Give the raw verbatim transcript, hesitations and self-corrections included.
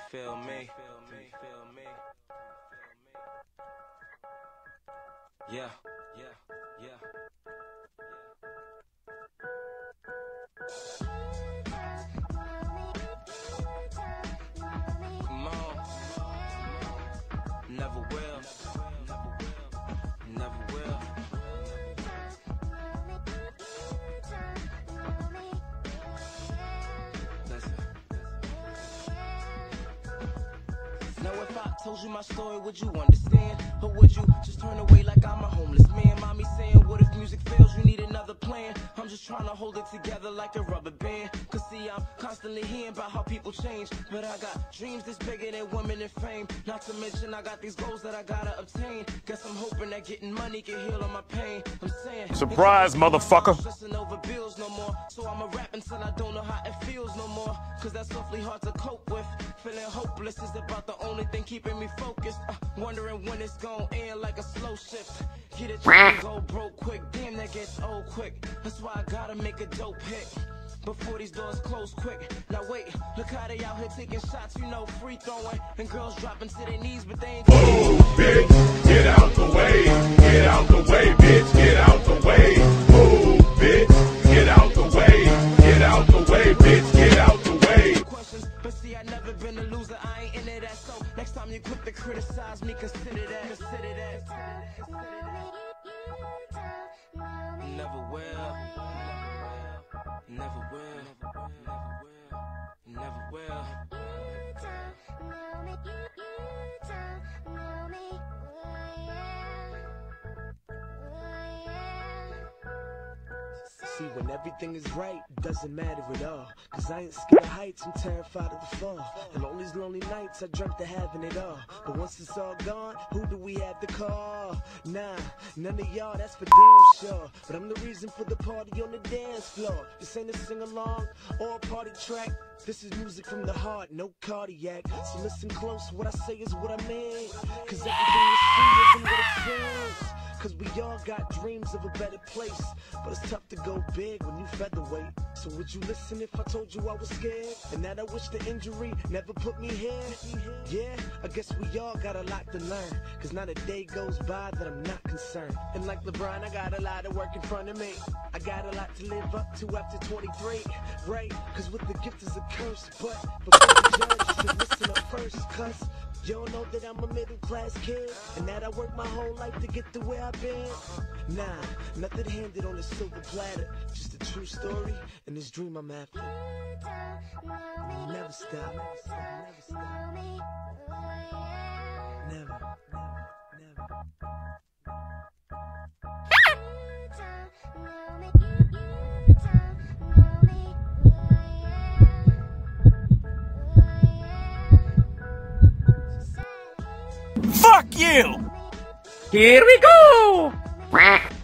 feel me? Yeah, yeah, yeah. Come on. Never will. Never will. Listen. Now if I told you my story, would you understand? Or would you just turn away like I'm a homeless man? Mommy saying, what if music fails, you need another plan? I'm just trying to hold it together like a rubber band. Cause see, I'm constantly hearing about how people change, but I got dreams that's bigger than women and fame. Not to mention I got these goals that I gotta obtain. Guess I'm hoping that getting money can heal all my pain. I'm saying, surprise, motherfucker. Stressing over bills no more. So I'm a rap until I don't know how it feels no more. Cause that's awfully hard to cope with. Feeling hopeless is about the only thing keeping me focused. uh, Wondering when it's gon' end like a slow shift. Get it and go broke quick. Damn, that gets old quick. That's why I gotta make a dope hit before these doors close quick. Now wait, look how they out here taking shots, you know, free throwing. And girls dropping to their knees, but they ain't. Move, bitch, get out the way. Get out the way, bitch, get out the way. Move, bitch, get out the way. Get out the way, bitch, get out the way. Questions, but see, I never been a loser, I ain't into that. So next time you quick to criticize me, consider that. Consider that. Never will. Never will. Never will. See, when everything is right, it doesn't matter at all. Cause I ain't scared of heights, I'm terrified of the fall. And on these lonely nights, I dreamt of having it all. But once it's all gone, who do we have to call? Nah, none of y'all, that's for damn sure. But I'm the reason for the party on the dance floor. This ain't a sing-along or a party track. This is music from the heart, no cardiac. So listen close, what I say is what I mean. Cause everything you see isn't what it seems. Cause we all got dreams of a better place, but it's tough to go big when you featherweight. So would you listen if I told you I was scared? And that I wish the injury never put me here? Yeah, I guess we all got a lot to learn. Cause not a day goes by that I'm not concerned. And like LeBron, I got a lot of work in front of me. I got a lot to live up to after twenty-three. Right, cause with the gift is a curse. But before you judge, you should listen up first. Cause y'all know that I'm a middle class kid, and that I worked my whole life to get to where I've been. Nah, nothing handed on a silver platter. Just a true story, and this dream I'm after. Never stop, never stop, never stop. Never, never, never. Fuck you! Here we go!